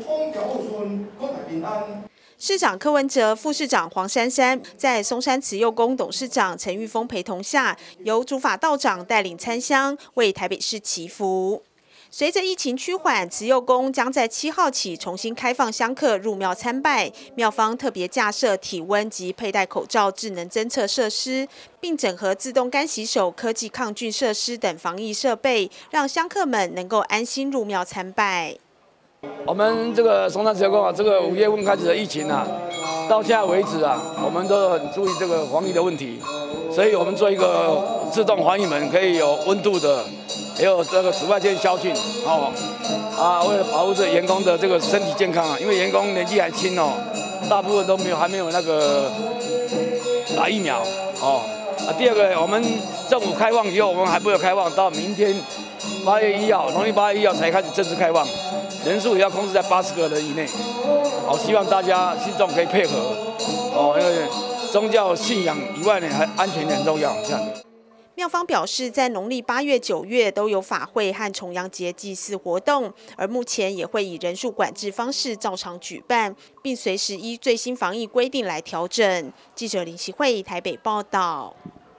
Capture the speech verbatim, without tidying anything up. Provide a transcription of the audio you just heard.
风调雨顺，国泰平安。 市长柯文哲、副市长黄珊珊在松山慈幼宫董事长陈玉峰陪同下，由主法道长带领参香，为台北市祈福。随着疫情趋缓，慈幼宫将在七号起重新开放香客入庙参拜。庙方特别架设体温及佩戴口罩智能侦测设施，并整合自动干洗手、科技抗菌设施等防疫设备，让香客们能够安心入庙参拜。 我们这个松山慈幼宫啊，这个五月份开始的疫情啊，到现在为止啊，我们都很注意这个防疫的问题，所以我们做一个自动防疫门，可以有温度的，也有这个紫外线消菌哦。啊，为了保护这员工的这个身体健康啊，因为员工年纪还轻哦，大部分都没有还没有那个打疫苗哦。啊，第二个，我们政府开放以后，我们还没有开放，到明天八月一号，农历八月一号才开始正式开放。人数也要控制在八十个人以内，好，希望大家信众可以配合，哦，因为宗教信仰以外呢，还安全也很重要，这样。 庙方表示，在农历八月、九月都有法会和重阳节祭祀活动，而目前也会以人数管制方式照常举办，并随时依最新防疫规定来调整。记者林希慧台北报道。